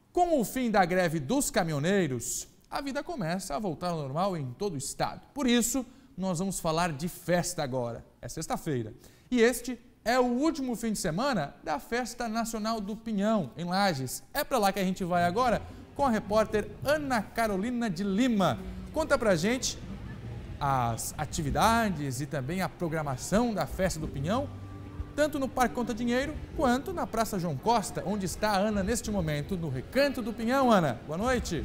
Com o fim da greve dos caminhoneiros, a vida começa a voltar ao normal em todo o estado. Por isso, nós vamos falar de festa agora. É sexta-feira. E este é o último fim de semana da Festa Nacional do Pinhão, em Lages. É para lá que a gente vai agora com a repórter Ana Carolina de Lima. Conta pra gente as atividades e também a programação da Festa do Pinhão, tanto no Parque Conta Dinheiro quanto na Praça João Costa, onde está a Ana neste momento, no Recanto do Pinhão. Ana, boa noite.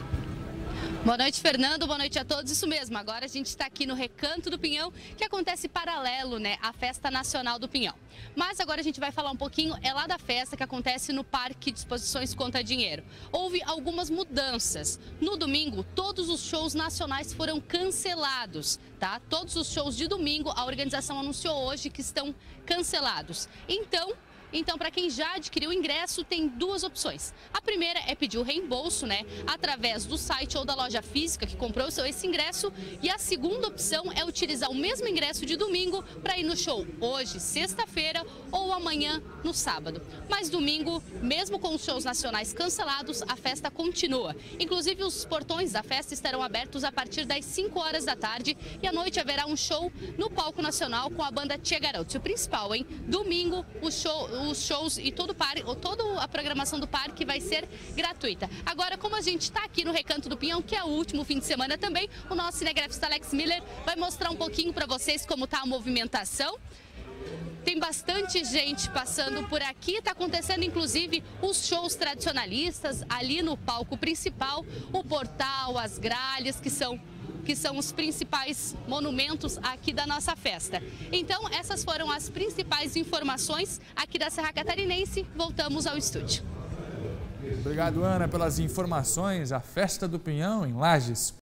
Boa noite, Fernando. Boa noite a todos. Isso mesmo, agora a gente está aqui no Recanto do Pinhão, que acontece paralelo, à Festa Nacional do Pinhão. Mas agora a gente vai falar um pouquinho lá da festa que acontece no Parque de Exposições Conta Dinheiro. Houve algumas mudanças. No domingo, todos os shows nacionais foram cancelados, tá? Todos os shows de domingo, a organização anunciou hoje que estão cancelados. Então, para quem já adquiriu o ingresso, tem duas opções. A primeira é pedir o reembolso, através do site ou da loja física que comprou esse ingresso. E a segunda opção é utilizar o mesmo ingresso de domingo para ir no show hoje, sexta-feira, ou amanhã, no sábado. Mas domingo, mesmo com os shows nacionais cancelados, a festa continua. Inclusive, os portões da festa estarão abertos a partir das 5 horas da tarde e à noite haverá um show no Palco Nacional com a banda Tia Garotos. E o principal, domingo, os shows e toda a programação do parque vai ser gratuita. Agora, como a gente está aqui no Recanto do Pinhão, que é o último fim de semana também, o nosso cinegrafista Alex Miller vai mostrar um pouquinho para vocês como está a movimentação. Tem bastante gente passando por aqui, está acontecendo inclusive os shows tradicionalistas ali no palco principal, o portal, as gralhas, que são os principais monumentos aqui da nossa festa. Então, essas foram as principais informações aqui da Serra Catarinense. Voltamos ao estúdio. Obrigado, Ana, pelas informações. A Festa do Pinhão em Lages.